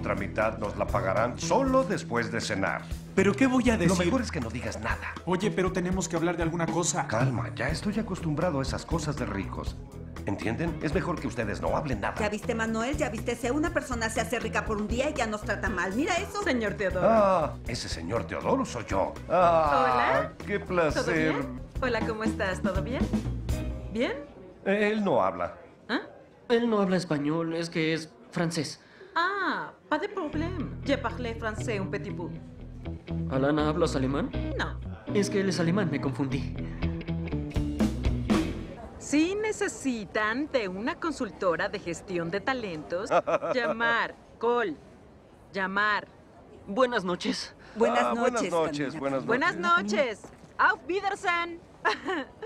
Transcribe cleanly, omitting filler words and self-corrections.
otra mitad nos la pagarán solo después de cenar. ¿Pero qué voy a decir? Lo mejor es que no digas nada. Oye, pero tenemos que hablar de alguna cosa. Calma, ya estoy acostumbrado a esas cosas de ricos. ¿Entienden? Es mejor que ustedes no hablen nada. ¿Ya viste, Manuel? ¿Ya viste? Si una persona se hace rica por un día y ya nos trata mal. Mira eso. Señor Teodoro. Ah, ese señor Teodoro soy yo. Ah, Hola. qué ¿Todo placer. bien? Hola, ¿cómo estás? ¿Todo bien? ¿Bien? Él no habla. ¿Ah? Él no habla español, es que es francés. Ah, pas de problème. Je parle français un petit peu. ¿Alana, hablas alemán? No. Es que él es alemán, me confundí. Si necesitan de una consultora de gestión de talentos, llamar, llamar. Buenas noches. Buenas noches. Buenas noches, Camila. buenas noches. Buenas noches. Auf Wiedersehen.